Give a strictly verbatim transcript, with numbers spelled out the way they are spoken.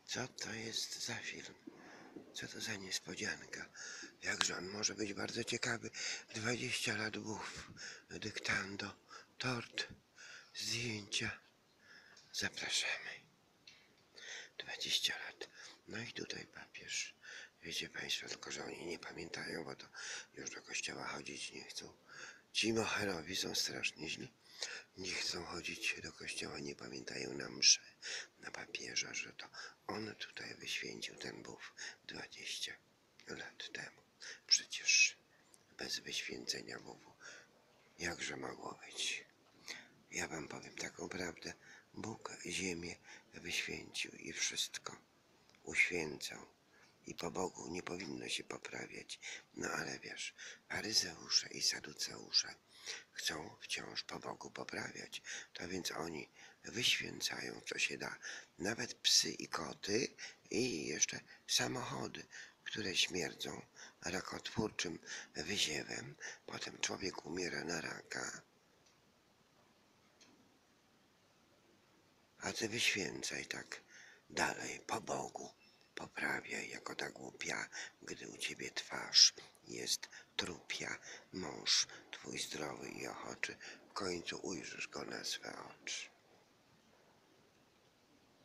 Co to jest za film? Co to za niespodzianka? Jakże on może być bardzo ciekawy. dwadzieścia lat buf, dyktando, tort, zdjęcia. Zapraszamy. dwadzieścia lat. No i tutaj papież. Wiecie Państwo, tylko że oni nie pamiętają, bo to już do kościoła chodzić nie chcą. Ci moherowie są strasznie źli. Nie chcą chodzić do kościoła, nie pamiętają na mszę, na papieża, że to on tutaj wyświęcił ten buf dwadzieścia lat temu. Przecież bez wyświęcenia bufu jakże mogło być? Ja wam powiem taką prawdę. Bóg ziemię wyświęcił i wszystko uświęcał. I po Bogu nie powinno się poprawiać. No ale wiesz, faryzeusze i saduceusze chcą wciąż po Bogu poprawiać. To więc oni wyświęcają co się da. Nawet psy i koty i jeszcze samochody, które śmierdzą rakotwórczym wyziewem. Potem człowiek umiera na raka. A ty wyświęcaj tak dalej po Bogu. Poprawiaj jako ta głupia, gdy u ciebie twarz jest trupia. Mąż twój zdrowy i ochoczy, w końcu ujrzysz go na swe oczy.